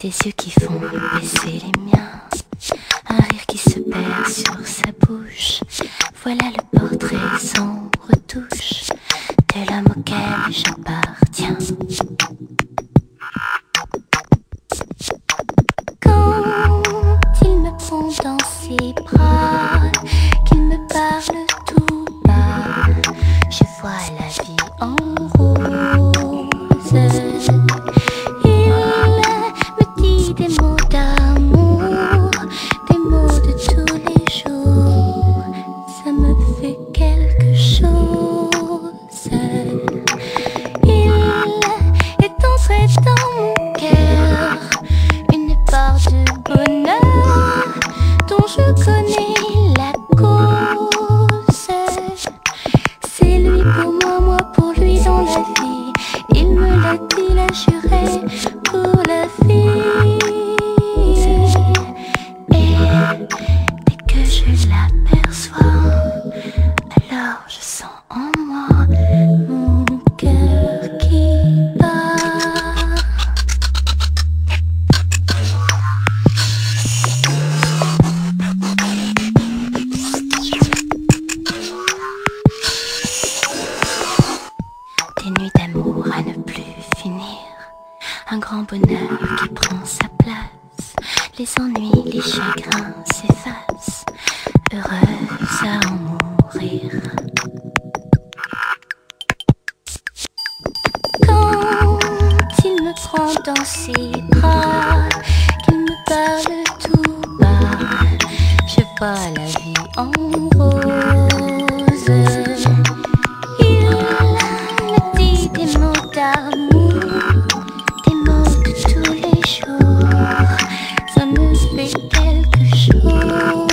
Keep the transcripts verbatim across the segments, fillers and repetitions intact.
Des yeux qui font baisser les miens, un rire qui se perd sur sa bouche. Voilà le portrait sans retouche de l'homme auquel j'appartiens. Quand il me prend dans ses bras, qu'il me parle tout bas, je vois la vie en rose. Des mots d'amour, des mots de tous les jours, ça me fait quelque chose. Il est entré dans mon cœur une part de bonheur dont je connais la cause. C'est lui pour moi, moi pour lui dans la vie. Il me l'a dit, l'a juré pour la vie. Alors je sens en moi mon cœur qui bat. Des nuits d'amour à ne plus finir, un grand bonheur qui prend sa place. Les ennuis, les chagrins s'effacent, heureuse à en mourir. Quand il me prend dans ses bras, qu'il me parle tout bas, je vois la vie en rose. Il me dit des mots d'amour, des mots de tous les jours, ça me fait quelque chose.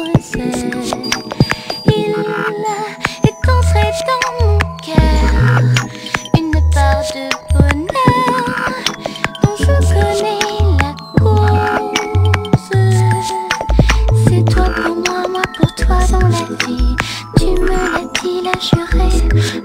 Il est entré dans mon cœur une part de bonheur dont je connais la cause. C'est toi pour moi, moi pour toi dans la vie. Tu me l'as dit, l'as juré